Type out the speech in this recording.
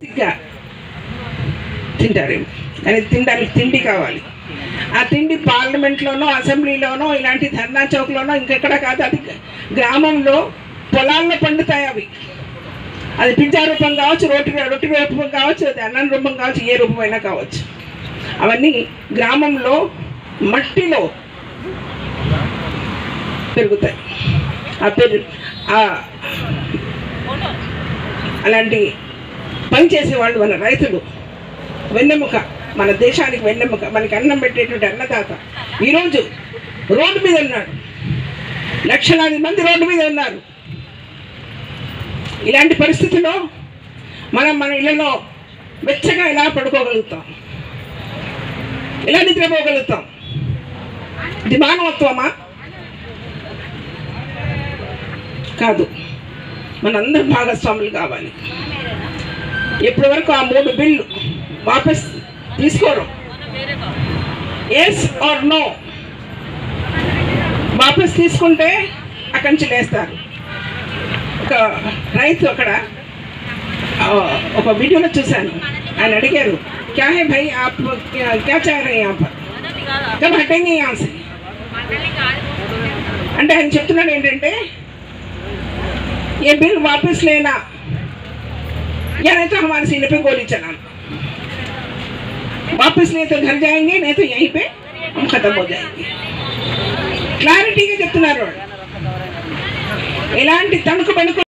తింటారేమో కానీ తినడానికి తిండి కావాలి. ఆ తిండి పార్లమెంట్లోనో అసెంబ్లీలోనో ఇలాంటి ధర్నా చౌక్లోనో ఇంకెక్కడ కాదు, అది గ్రామంలో పొలాల్లో పండుతాయి. అది పిజ్జా రూపం కావచ్చు, రొట్టి రూపం కావచ్చు, అది అన్నం రూపం కావచ్చు, ఏ రూపమైనా కావచ్చు. అవన్నీ గ్రామంలో మట్టిలో పెరుగుతాయి. అలాంటి పని చేసేవాళ్ళు మన రైతులు, వెన్నెముక, మన దేశానికి వెన్నెముక, మనకి అన్నం పెట్టేటువంటి అన్నదాత ఈరోజు రోడ్డు మీద ఉన్నాడు. లక్షలాది మంది రోడ్డు మీద ఉన్నారు. ఇలాంటి పరిస్థితుల్లో మనం మన ఇళ్లలో వెచ్చగా ఎలా పడుకోగలుగుతాం, ఎలా నిద్రపోగలుగుతాం? ఇది మానవత్వమా? కాదు. మనందరం భాగస్వాములు కావాలి. ఇప్పటి వరకు ఆ 3 బిల్లు వాపస్ తీసుకోరు. ఎస్ ఆర్ నో వాపస్ తీసుకుంటే అక్కడి నుంచి లేస్తారు. ఒక రైతు అక్కడ ఒక వీడియోలో చూశాను. ఆయన అడిగారు, క్యా హై భాయ్ ఆప్ క్యా చాహ్ రహే యహాं పర్ కబ్ హటేంగే యహాं సే అంటే ఆయన చెప్తున్నాడు ఏంటంటే, ये बिल वापस लेना या नहीं तो हमारे सीने पे गोली चलाना. वापस ले तो घर जाएंगे, नहीं तो यहीं पे हम खत्म हो जाएंगे. क्लैरिटी గా చెప్తున్నారు. ఎలాంటి తణుకు